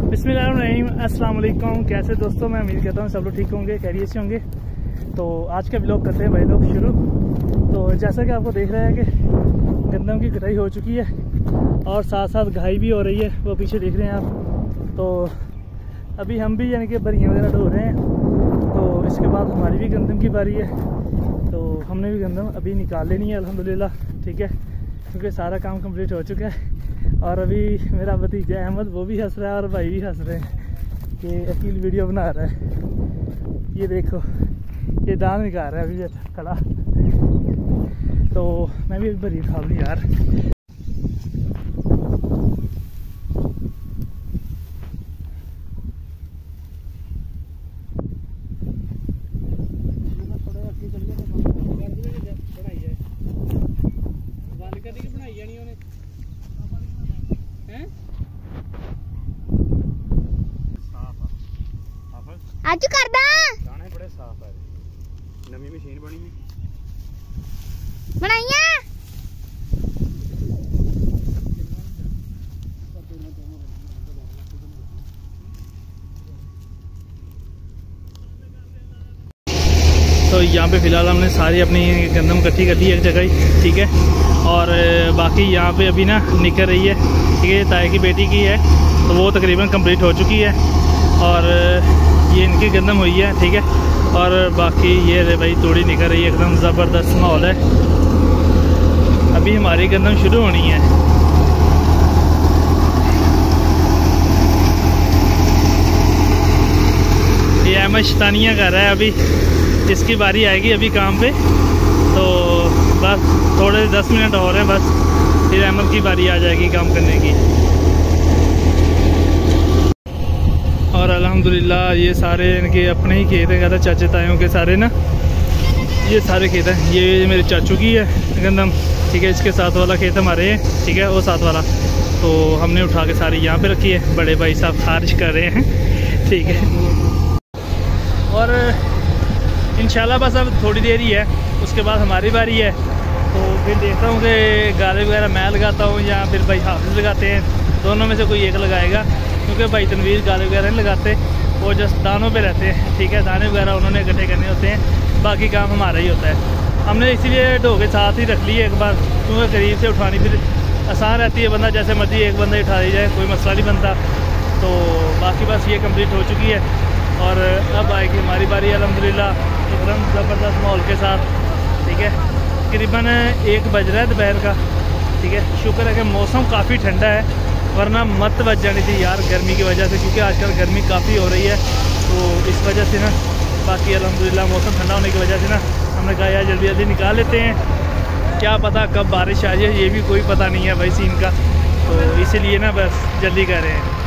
बिस्मिल्लाहिर्रहमानिर्रहीम, अस्सलाम वालेकुम। कैसे दोस्तों, मैं उम्मीद करता हूँ सब लोग ठीक होंगे, खैरियत से होंगे। तो आज का ब्लॉग करते हैं भाई लोग शुरू। तो जैसा कि आपको देख रहे हैं कि गंदम की कटाई हो चुकी है और साथ साथ घाई भी हो रही है, वो पीछे देख रहे हैं आप। तो अभी हम भी यानी कि बरियाँ वगैरह ढो रहे हैं। तो इसके बाद हमारी भी गंदम की बारी है, तो हमने भी गंदम अभी निकाल लेनी है अल्हम्दुलिल्लाह, ठीक है, क्योंकि सारा काम कंप्लीट हो चुका है। और अभी मेरा भतीजा अहमद वो भी हंस रहा है और भाई भी हंस रहे हैं कि अकील वीडियो बना रहा है। ये देखो, ये दांत निकाल रहा है अभी खड़ा। तो मैं भी भरी खा ली यार। ਅੱਜ ਕਰਦਾ ਦਾਣੇ ਬੜੇ ਸਾਫ ਹੈ। ਨਵੀਂ ਮਸ਼ੀਨ ਬਣੀ ਹੈ ਬਣਾਈਆਂ। तो यहाँ पे फ़िलहाल हमने सारी अपनी गंदम इकट्ठी कर ली है एक जगह ही, ठीक है। और बाकी यहाँ पे अभी ना निकल रही है, ठीक है, ताए की बेटी की है, तो वो तकरीबन कंप्लीट हो चुकी है। और ये इनकी गंदम हुई है, ठीक है। और बाकी ये रे भाई तोड़ी निकल रही है, एकदम ज़बरदस्त माहौल है। अभी हमारी गंदम शुरू होनी है। ये अहमद शैतानियाँ कर रहा है, अभी इसकी बारी आएगी अभी काम पे। तो बस थोड़े 10 मिनट और हैं बस, फिर अहमद की बारी आ जाएगी काम करने की। और अल्हम्दुलिल्लाह ये सारे इनके अपने ही खेत हैं, कहता चाचे तायों के सारे ना, ये सारे खेत हैं। ये मेरे चाचू की है गंदम, ठीक है। इसके साथ वाला खेत हमारे हैं, ठीक है, वो साथ वाला। तो हमने उठा के सारी यहाँ पे रखी है, बड़े भाई साहब खारिज कर रहे हैं, ठीक है। और इंशाल्लाह बस अब थोड़ी देर ही है, उसके बाद हमारी बारी है। तो फिर देखता हूँ कि गाले वगैरह मैं लगाता हूँ या फिर भाई हाफिज़ लगाते हैं, दोनों में से कोई एक लगाएगा, क्योंकि भाई तनवीर गाले वगैरह नहीं लगाते, वो जस्ट दानों पे रहते हैं, ठीक है। दाने वगैरह उन्होंने इकट्ठे करने होते हैं, बाकी काम हमारा ही होता है। हमने इसीलिए ढो के साथ ही रख ली है एक बार, क्योंकि करीब से उठानी फिर आसान रहती है, बंदा जैसे मर्जी एक बंदा ही उठा दी जाए, कोई मसला नहीं बनता। तो बाकी बस ये कंप्लीट हो चुकी है और अब आएगी हमारी बारी अल्हम्दुलिल्लाह एकदम ज़बरदस्त माहौल के साथ, ठीक है। तकरीबन 1 बज रहा है दोपहर का, ठीक है। शुक्र है कि मौसम काफ़ी ठंडा है, वरना मत बच जानी थी यार गर्मी की वजह से, क्योंकि आजकल गर्मी काफ़ी हो रही है। तो इस वजह से ना, बाकी अल्हम्दुलिल्लाह मौसम ठंडा होने की वजह से ना हमने कहा यार जल्दी जल्दी निकाल लेते हैं, क्या पता कब बारिश आ जाए, ये भी कोई पता नहीं है भाई सीन का। तो इसीलिए ना बस जल्दी कर रहे हैं।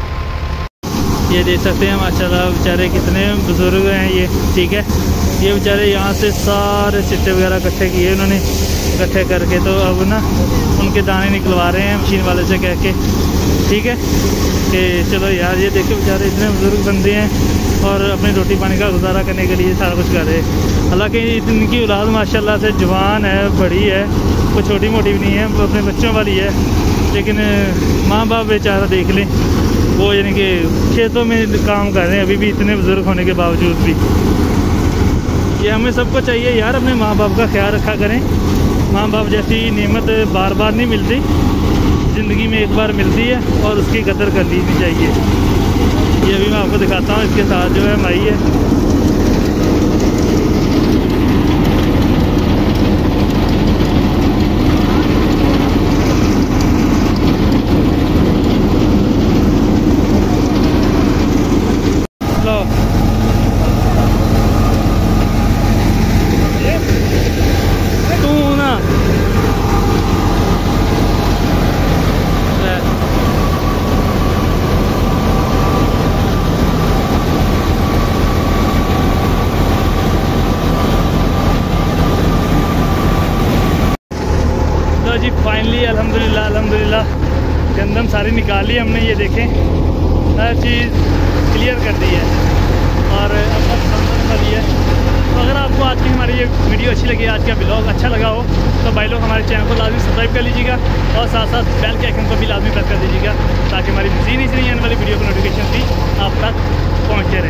ये देख सकते हैं माशाल्लाह बेचारे कितने बुज़ुर्ग हैं ये, ठीक है। ये बेचारे यहाँ से सारे सिट्टे वगैरह इकट्ठे किए उन्होंने, इकट्ठे करके तो अब ना उनके दाने निकलवा रहे हैं मशीन वाले से कह के, ठीक है। कि चलो यार ये देखो बेचारे इतने बुज़ुर्ग बंदे हैं और अपनी रोटी पानी का गुजारा करने के लिए सारा कुछ कर रहे हैं। हालांकि इनकी औलाद माशाल्लाह से जवान है, बड़ी है, कोई छोटी मोटी भी नहीं है, वो अपने बच्चों वाली है। लेकिन माँ बाप बेचारा देख लें, वो यानी कि खेतों में काम कर रहे हैं अभी भी, इतने बुज़ुर्ग होने के बावजूद भी। ये हमें सबको चाहिए यार, अपने माँ बाप का ख्याल रखा करें। माँ बाप जैसी नेमत बार बार नहीं मिलती, ज़िंदगी में एक बार मिलती है और उसकी कदर कर लेनी चाहिए। ये अभी मैं आपको दिखाता हूँ, इसके साथ जो है माई है। जी फाइनली अल्हम्दुलिल्लाह गंदम सारी निकाल ली हमने, ये देखें हर चीज़ क्लियर कर दी है और अब बस वाली है। तो अगर आपको आज की हमारी ये वीडियो अच्छी लगी, आज का ब्लॉग अच्छा लगा हो, तो भाई लोग हमारे चैनल को लाजमी सब्सक्राइब कर लीजिएगा और साथ साथ बेल के आइकन को भी लाजमी प्रेस कर दीजिएगा, ताकि हमारी मज़ीद नई आने वाली वीडियो की नोटिफिकेशन भी तक पहुँचे